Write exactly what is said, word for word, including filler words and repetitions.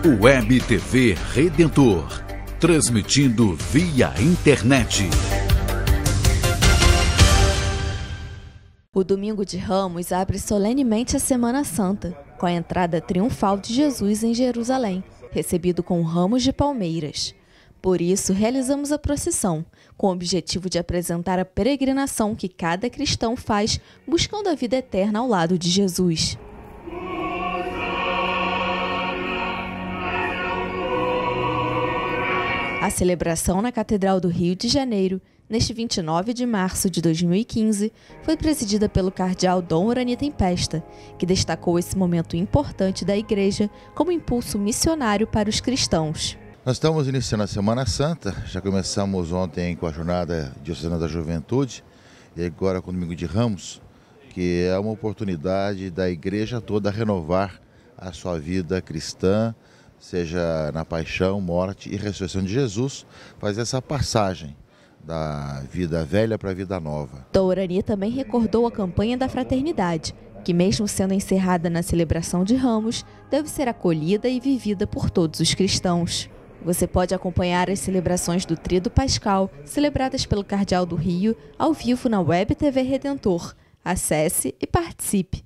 Web T V Redentor, transmitindo via internet. O Domingo de Ramos abre solenemente a Semana Santa, com a entrada triunfal de Jesus em Jerusalém, recebido com ramos de palmeiras. Por isso, realizamos a procissão, com o objetivo de apresentar a peregrinação que cada cristão faz buscando a vida eterna ao lado de Jesus. A celebração na Catedral do Rio de Janeiro, neste vinte e nove de março de dois mil e quinze, foi presidida pelo cardeal Dom Urani Tempesta, que destacou esse momento importante da Igreja como impulso missionário para os cristãos. Nós estamos iniciando a Semana Santa, já começamos ontem com a Jornada Diocesana da Juventude e agora com o Domingo de Ramos, que é uma oportunidade da Igreja toda renovar a sua vida cristã, seja na paixão, morte e ressurreição de Jesus, faz essa passagem da vida velha para a vida nova. Dom Urani também recordou a campanha da fraternidade, que mesmo sendo encerrada na celebração de Ramos, deve ser acolhida e vivida por todos os cristãos. Você pode acompanhar as celebrações do Tríduo Pascal, celebradas pelo Cardeal do Rio, ao vivo na Web T V Redentor. Acesse e participe!